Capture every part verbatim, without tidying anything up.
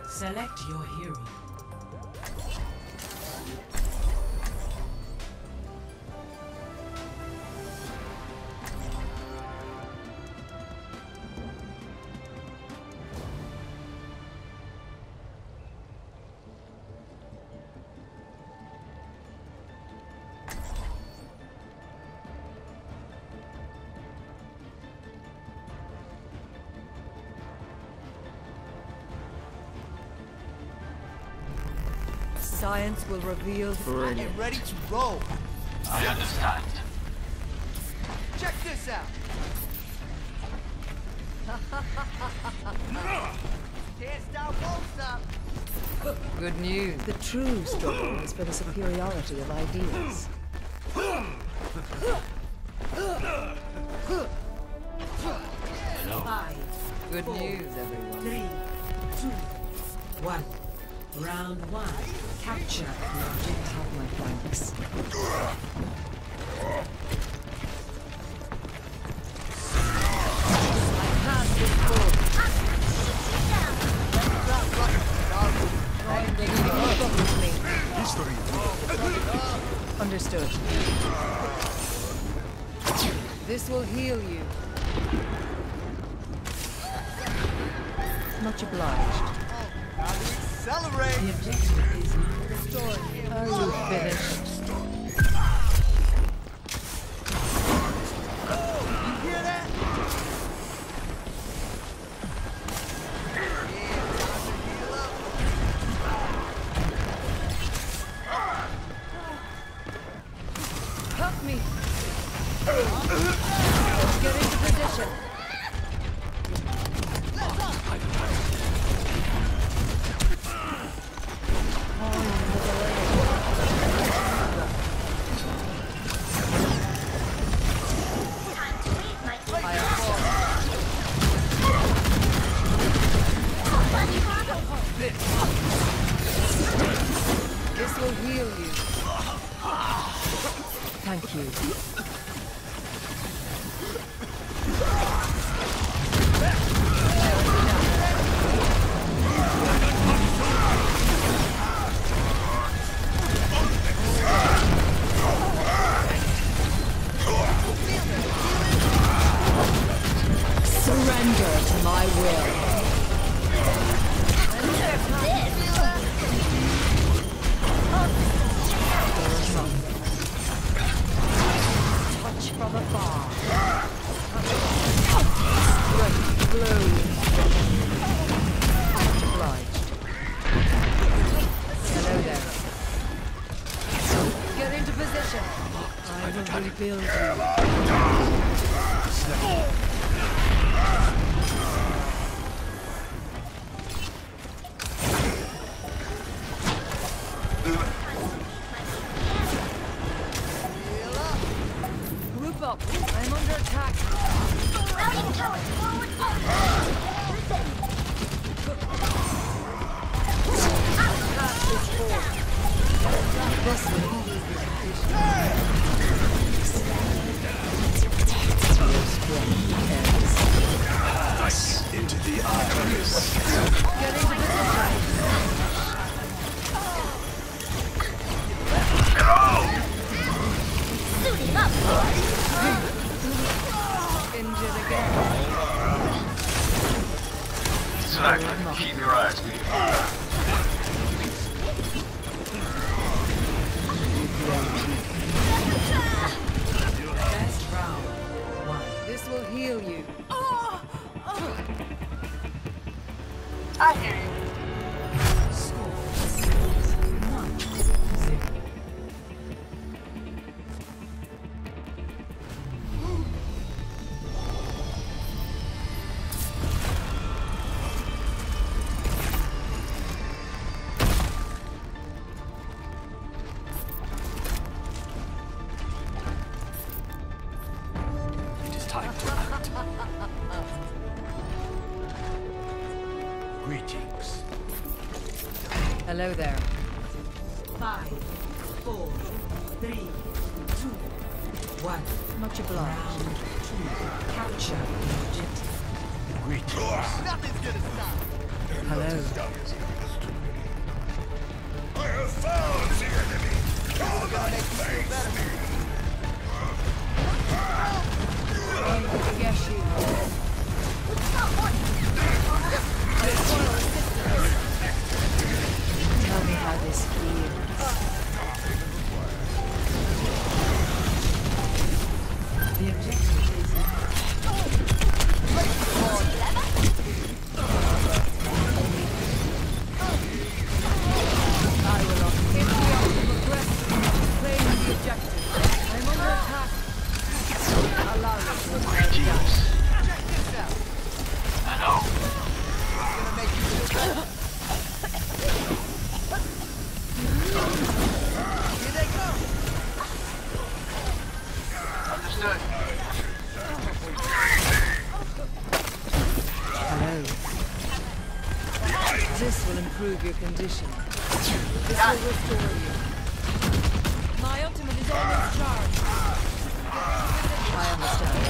Select your hero. Science will reveal. Brilliant. Get ready to roll. I understand. Check this out. Can't stop, won't stop. Good news. The true struggle is for the superiority of ideas. Five, Good four, news, everyone. three, two, one. Round one. Capture the objective. Have my thanks. My path is full. I am taking up with me. Understood. This will heal you. Much obliged. Accelerate. The objective is not Are you finished? You hear that? Help me! Get into position. This will heal you. Thank you. Surrender to my will. Touch from afar. Strength glows. Much obliged. Hello there. Get into position. I will rebuild you. Group up. I'm under attack. Routing towards forward post. Path is full. This will be the condition. Your strength ends. Us into the eyes. Get into position. Suiting up. Injured again. Exactly. Keep your eyes peeled. best round. One. This will heal you. I hear you. Score. One. Zero. It is time to act. Greetings. Hello there. Five, four, three, two, one. Much obliged. Round two. Capture the objective. Greetings. Nothing's gonna stop. Hello. This will improve your condition. This will restore you. My ultimate is almost charged. I understand.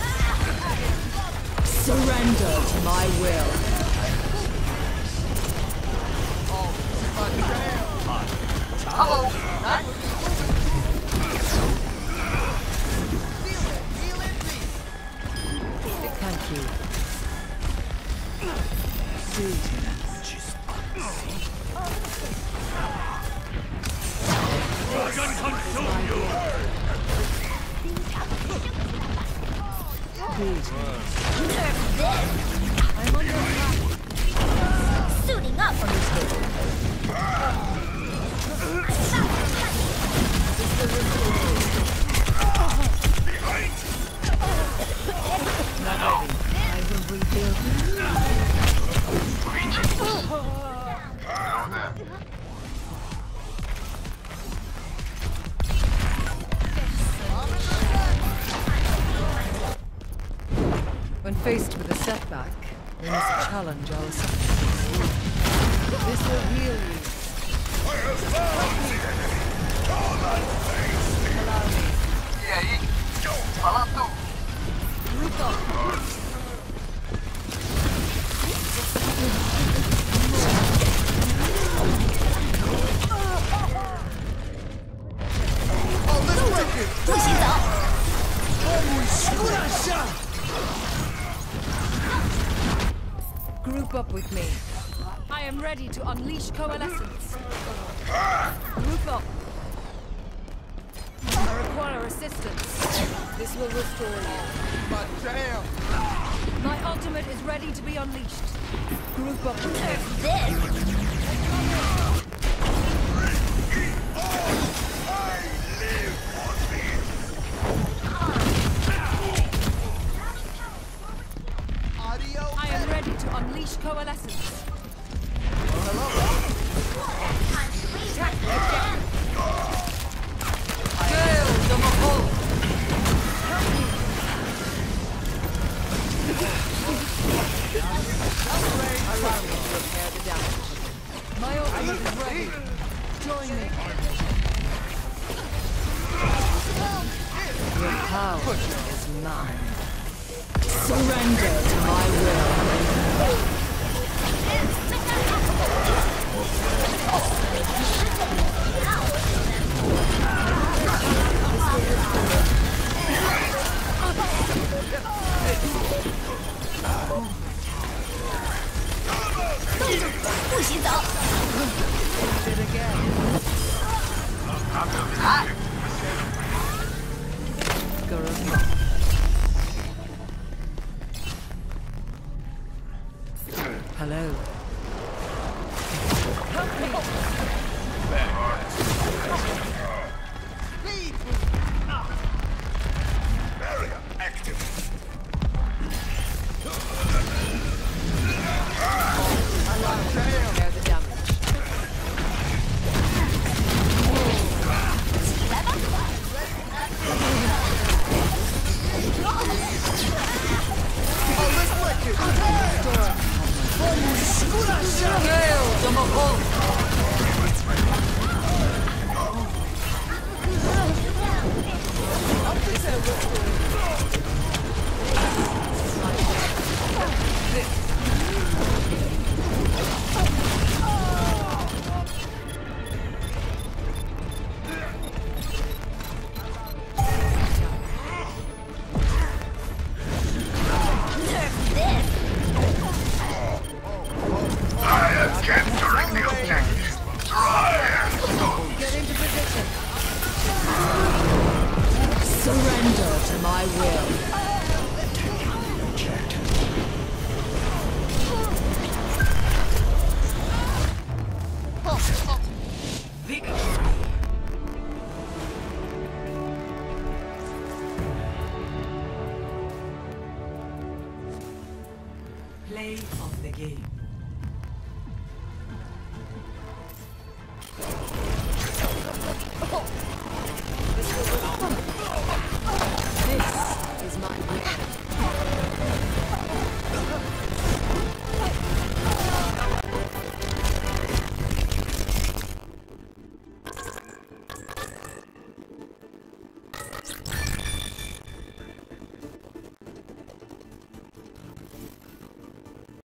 Surrender to my will. Uh-oh. Thank you. I'm under attack. Suiting up. I will rebuild you. When faced with a setback, we must challenge ourselves. This will heal you. E aí? Fala tu. Group up. Oh, let's break it! 不许走。 Group up with me. I am ready to unleash coalescence. Group up. I require assistance. This will restore you. My jam! My ultimate is ready to be unleashed. Group up with me. This. Audio. I am ready to unleash coalescence. Allow me to repair the damage. My ultimate is ready. Join me. Your power is mine. Surrender to my will. Did again. Guru. Hello. Barrier active. Repair the damage. I am capturing the objective. Try and stop. Get into position. Surrender to my will.